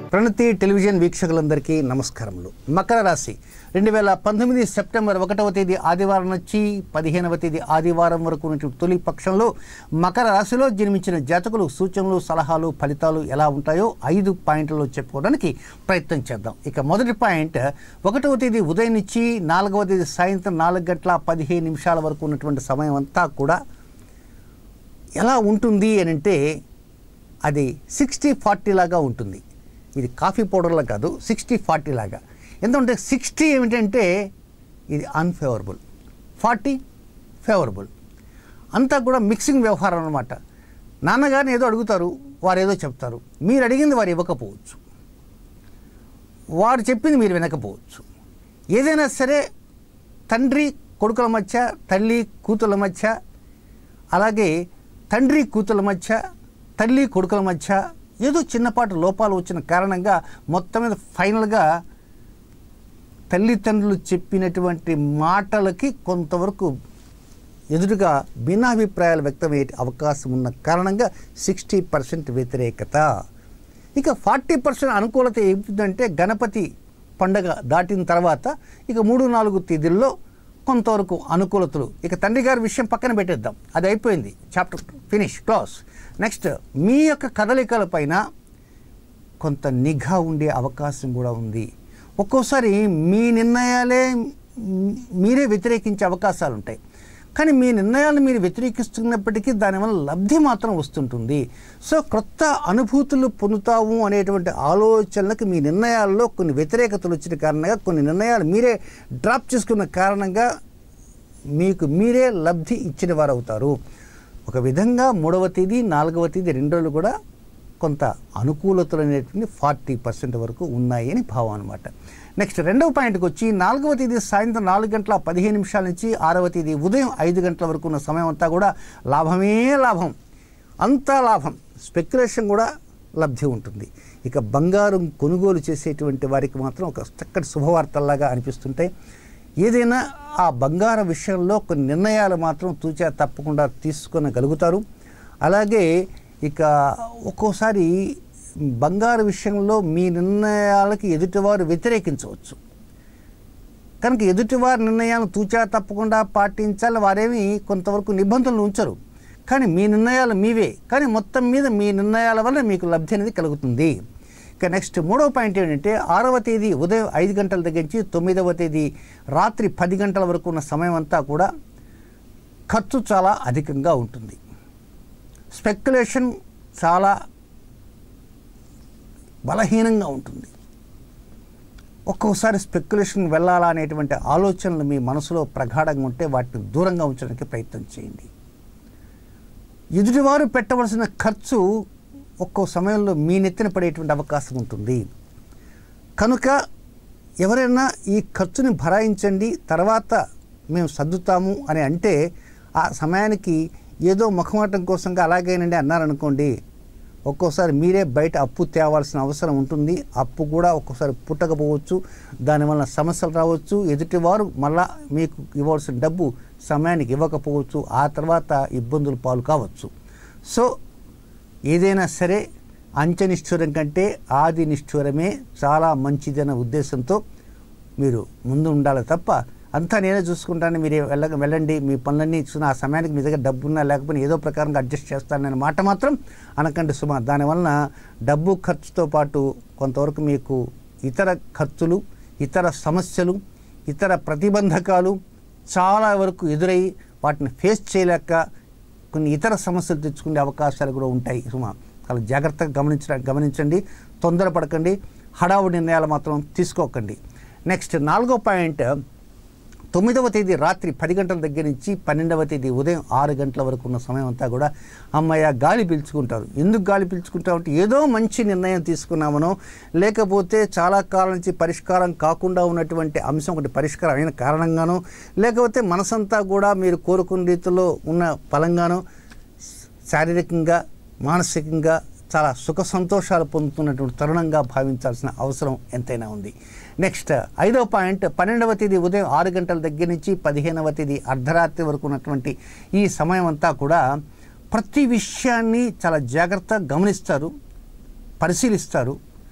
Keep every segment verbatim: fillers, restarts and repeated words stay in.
ప్రణతి television వీక్షకులందరికీ నమస్కారములు. మకర రాశి రెండు వేల పంతొమ్మిది సెప్టెంబర్ ఒకటవ తేదీ ఆదివారం నుంచి పదిహేనవ తేదీ ఆదివారం వరకు ఉన్నటువంటి తొలి పక్షంలో మకర రాశిలో జన్మించిన జాతకులు సూచనలు, సలహాలు, ఫలితాలు ఎలా ఉంటాయో ఐదు పాయింట్లలో చెప్పుకోవడానికి ప్రయత్నం చేద్దాం. ఇక మొదటి పాయింట్, ఒకటవ తేదీ ఉదయం నుంచి నాలుగవ తేదీ సాయంత్రం నాలుగు గంటల పదిహేను నిమిషాల వరకు ఉన్నటువంటి సమయం అంతా కూడా ఎలా ఉంటుంది అని అంటే అది సిక్స్టీ ఫార్టీ లాగా ఉంటుంది. ఇది కాఫీ పౌడర్లా కాదు, సిక్స్టీ ఫార్టీ లాగా. ఎందుకంటే సిక్స్టీ ఏమిటంటే ఇది అన్ఫేవరబుల్, ఫార్టీ ఫేవరబుల్. అంతా కూడా మిక్సింగ్ వ్యవహారం అన్నమాట. నాన్నగారిని ఏదో అడుగుతారు, వారు ఏదో చెప్తారు. మీరు అడిగింది వారు ఇవ్వకపోవచ్చు, వారు చెప్పింది మీరు వినకపోవచ్చు. ఏదైనా సరే తండ్రి కొడుకుల మధ్య, తల్లి కూతుళ్ళ మధ్య, అలాగే తండ్రి కూతుళ్ళ మధ్య, తల్లి కొడుకుల మధ్య ఏదో చిన్నపాటి లోపాలు వచ్చిన కారణంగా మొత్తం మీద ఫైనల్గా తల్లిదండ్రులు చెప్పినటువంటి మాటలకి కొంతవరకు ఎదురుగా భిన్నాభిప్రాయాలు వ్యక్తమయ్యే అవకాశం ఉన్న కారణంగా సిక్స్టీ పర్సెంట్ వ్యతిరేకత. ఇక ఫార్టీ పర్సెంట్ అనుకూలత ఏమిటంటే గణపతి పండగ దాటిన తర్వాత ఇక మూడు నాలుగు తేదీల్లో కొంతవరకు అనుకూలతలు. ఇక తండ్రి గారి విషయం పక్కన పెట్టేద్దాం, అది అయిపోయింది, చాప్టర్ ఫినిష్, క్లోజ్. నెక్స్ట్, మీ యొక్క కదలికల పైన కొంత నిఘా ఉండే అవకాశం కూడా ఉంది. ఒక్కోసారి మీ నిర్ణయాలే మీరే వ్యతిరేకించే అవకాశాలు ఉంటాయి. కానీ మీ నిర్ణయాలను మీరు వ్యతిరేకిస్తున్నప్పటికీ దానివల్ల లబ్ధి మాత్రం వస్తుంటుంది. సో క్రొత్త అనుభూతులు పొందుతాము అనేటువంటి ఆలోచనలకు మీ నిర్ణయాల్లో కొన్ని వ్యతిరేకతలు వచ్చిన కారణంగా కొన్ని నిర్ణయాలు మీరే డ్రాప్ చేసుకున్న కారణంగా మీకు మీరే లబ్ధి ఇచ్చిన వారు అవుతారు. ఒక విధంగా మూడవ తేదీ నాలుగవ తేదీ రెండు రోజులు కూడా కొంత అనుకూలతలు అనేటువంటి ఫార్టీ పర్సెంట్ వరకు ఉన్నాయి అని భావం అనమాట. నెక్స్ట్ రెండవ పాయింట్కి వచ్చి నాలుగవ తేదీ సాయంత్రం నాలుగు గంటల పదిహేను నిమిషాల నుంచి ఆరవ తేదీ ఉదయం ఐదు గంటల వరకు ఉన్న సమయం అంతా కూడా లాభమే లాభం, అంతా లాభం. స్పెక్యులేషన్ కూడా లబ్ధి ఉంటుంది. ఇక బంగారం కొనుగోలు చేసేటువంటి వారికి మాత్రం ఒక చక్కటి శుభవార్తల్లాగా అనిపిస్తుంటాయి. ఏదైనా ఆ బంగారం విషయంలో కొన్ని నిర్ణయాలు మాత్రం తూచా తప్పకుండా తీసుకొనగలుగుతారు. అలాగే ఇక ఒక్కోసారి బంగారు విషయంలో మీ నిర్ణయాలకి ఎదుటివారు వ్యతిరేకించవచ్చు. కనుక ఎదుటివారి నిర్ణయాలను తూచా తప్పకుండా పాటించాలి. వారేమి కొంతవరకు నిబంధనలు ఉంచరు, కానీ మీ నిర్ణయాలు మీవే. కానీ మొత్తం మీద మీ నిర్ణయాల వల్ల మీకు లబ్ధి అనేది కలుగుతుంది. ఇక నెక్స్ట్ మూడవ పాయింట్ ఏంటంటే ఆరవ తేదీ ఉదయం ఐదు గంటల దగ్గర నుంచి తొమ్మిదవ తేదీ రాత్రి పది గంటల వరకు ఉన్న సమయం అంతా కూడా ఖర్చు చాలా అధికంగా ఉంటుంది. స్పెక్యులేషన్ చాలా బలహీనంగా ఉంటుంది. ఒక్కోసారి స్పెక్యులేషన్ వెళ్ళాలా అనేటువంటి ఆలోచనలు మీ మనసులో ప్రగాఢంగా ఉంటే వాటిని దూరంగా ఉంచడానికి ప్రయత్నం చేయండి. ఎదుటివారు పెట్టవలసిన ఖర్చు ఒక్కో సమయంలో మీ నెత్తిన పడేటువంటి అవకాశం ఉంటుంది. కనుక ఎవరైనా ఈ ఖర్చుని భరాయించండి, తర్వాత మేము సర్దుతాము అని అంటే ఆ సమయానికి ఏదో ముఖమాటం కోసంగా అలాగేనండి అన్నారనుకోండి, ఒక్కోసారి మీరే బయట అప్పు తేవాల్సిన అవసరం ఉంటుంది. అప్పు కూడా ఒక్కోసారి పుట్టకపోవచ్చు, దానివల్ల సమస్యలు రావచ్చు. ఎదుటివారు మళ్ళా మీకు ఇవ్వాల్సిన డబ్బు సమయానికి ఇవ్వకపోవచ్చు, ఆ తర్వాత ఇబ్బందులు పాలు కావచ్చు. సో ఏదైనా సరే అంచెనిష్ఠూరం కంటే ఆది నిష్ఠూరమే చాలా మంచిదన్న ఉద్దేశంతో మీరు ముందు ఉండాలి తప్ప అంతా నేనే చూసుకుంటాను, మీరు వెళ్ళ వెళ్ళండి మీ పనులన్నీ చూసిన ఆ సమయానికి మీ దగ్గర డబ్బు ఉన్నా లేకపోయినా ఏదో ప్రకారంగా అడ్జస్ట్ చేస్తాననే మాట మాత్రం అనకండి సుమా. దానివలన డబ్బు ఖర్చుతో పాటు కొంతవరకు మీకు ఇతర ఖర్చులు, ఇతర సమస్యలు, ఇతర ప్రతిబంధకాలు చాలా వరకు ఎదురై వాటిని ఫేస్ చేయలేక కొన్ని ఇతర సమస్యలు తెచ్చుకునే అవకాశాలు కూడా ఉంటాయి సుమా. చాలా జాగ్రత్తగా గమనించ గమనించండి తొందరపడకండి, హడావుడి నిర్ణయాలు మాత్రం తీసుకోకండి. నెక్స్ట్ నాలుగో పాయింట్, తొమ్మిదవ తేదీ రాత్రి పది గంటల దగ్గర నుంచి పన్నెండవ తేదీ ఉదయం ఆరు గంటల వరకు ఉన్న సమయం అంతా కూడా అమ్మయ్య గాలి పీల్చుకుంటారు. ఎందుకు గాలి పీల్చుకుంటామంటే ఏదో మంచి నిర్ణయం తీసుకున్నామనో, లేకపోతే చాలా కాలం నుంచి పరిష్కారం కాకుండా ఉన్నటువంటి అంశం ఒకటి పరిష్కారం అయిన కారణంగానో, లేకపోతే మనసంతా కూడా మీరు కోరుకున్న రీతిలో ఉన్న ఫలంగానో శారీరకంగా మానసికంగా చాలా సుఖ సంతోషాలు పొందుతున్నటువంటి తరుణంగా భావించాల్సిన అవసరం ఎంతైనా ఉంది. నెక్స్ట్ ఐదవ పాయింట్, పన్నెండవ తేదీ ఉదయం ఆరు గంటల దగ్గర నుంచి పదిహేనవ తేదీ అర్ధరాత్రి వరకు ఉన్నటువంటి ఈ సమయం అంతా కూడా ప్రతి విషయాన్ని చాలా జాగ్రత్తగా గమనిస్తారు, పరిశీలిస్తారు.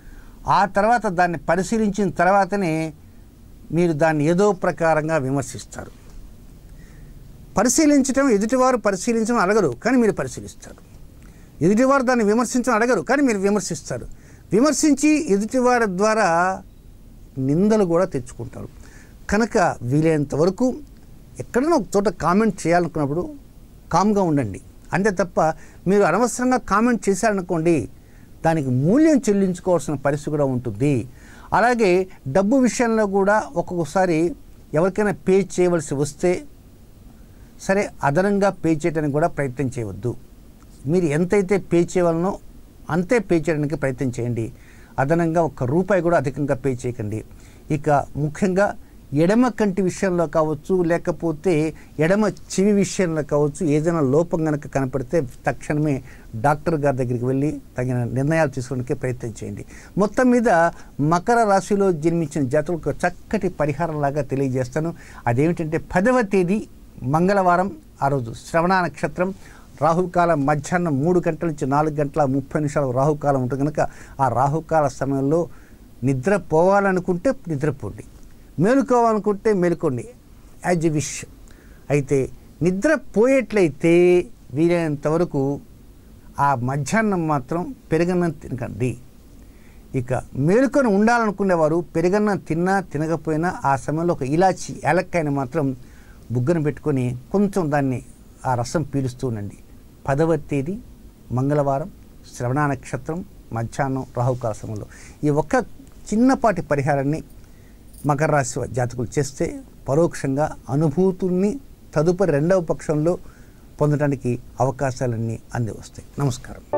ఆ తర్వాత దాన్ని పరిశీలించిన తర్వాతనే మీరు దాన్ని ఏదో ప్రకారంగా విమర్శిస్తారు. పరిశీలించడం ఎదుటివారు పరిశీలించడం అడగరు, కానీ మీరు పరిశీలిస్తారు. ఎదుటివారు దాన్ని విమర్శించడం అడగరు, కానీ మీరు విమర్శిస్తారు. విమర్శించి ఎదుటివారి ద్వారా నిందలు కూడా తెచ్చుకుంటారు. కనుక వీలైనంత వరకు ఎక్కడైనా ఒక చోట కామెంట్ చేయాలనుకున్నప్పుడు కామ్గా ఉండండి. అంతే తప్ప మీరు అనవసరంగా కామెంట్ చేశారనుకోండి, దానికి మూల్యం చెల్లించుకోవాల్సిన పరిస్థితి కూడా ఉంటుంది. అలాగే డబ్బు విషయంలో కూడా ఒక్కొక్కసారి ఎవరికైనా పే చేయవలసి వస్తే సరే అదనంగా పే చేయడానికి కూడా ప్రయత్నం చేయవద్దు. మీరు ఎంతైతే పే చేయవలనో అంతే పే చేయడానికి ప్రయత్నం చేయండి. అదనంగా ఒక్క రూపాయి కూడా అధికంగా పే చేయకండి. ఇక ముఖ్యంగా ఎడమ కంటి విషయంలో కావచ్చు, లేకపోతే ఎడమ చెవి విషయంలో కావచ్చు, ఏదైనా లోపం కనుక కనపడితే తక్షణమే డాక్టర్ గారి దగ్గరికి వెళ్ళి తగిన నిర్ణయాలు తీసుకోవడానికి ప్రయత్నం చేయండి. మొత్తం మీద మకర రాశిలో జన్మించిన జాతకులకు చక్కటి పరిహారంలాగా తెలియజేస్తాను. అదేమిటంటే పదవ తేదీ మంగళవారం, ఆ రోజు శ్రవణ నక్షత్రం, రాహుకాలం మధ్యాహ్నం మూడు గంటల నుంచి నాలుగు గంటల ముప్పై నిమిషాలు రాహుకాలం ఉంటుంది. కనుక ఆ రాహుకాల సమయంలో నిద్ర పోవాలనుకుంటే నిద్రపోండి, మేలుకోవాలనుకుంటే మేలుకోండి, యాజ్ ఎ విష్. అయితే నిద్ర పోయేట్లయితే వీలైనంత వరకు ఆ మధ్యాహ్నం మాత్రం పెరుగన్నం తినకండి. ఇక మేలుకొని ఉండాలనుకునేవారు పెరుగన్నం తిన్నా తినకపోయినా ఆ సమయంలో ఒక ఇలాచి యాలక్కాయని మాత్రం బుగ్గన పెట్టుకొని కొంచెం దాన్ని ఆ రసం పీలుస్తూ ఉండండి. పదవ తేదీ మంగళవారం, శ్రవణ నక్షత్రం, మధ్యాహ్నం రాహుకాల సమయంలో ఈ ఒక్క చిన్నపాటి పరిహారాన్ని మకర రాశి జాతకులు చేస్తే పరోక్షంగా అనుభూతుల్ని తదుపరి రెండవ పక్షంలో పొందడానికి అవకాశాలన్నీ అంది వస్తాయి. నమస్కారం.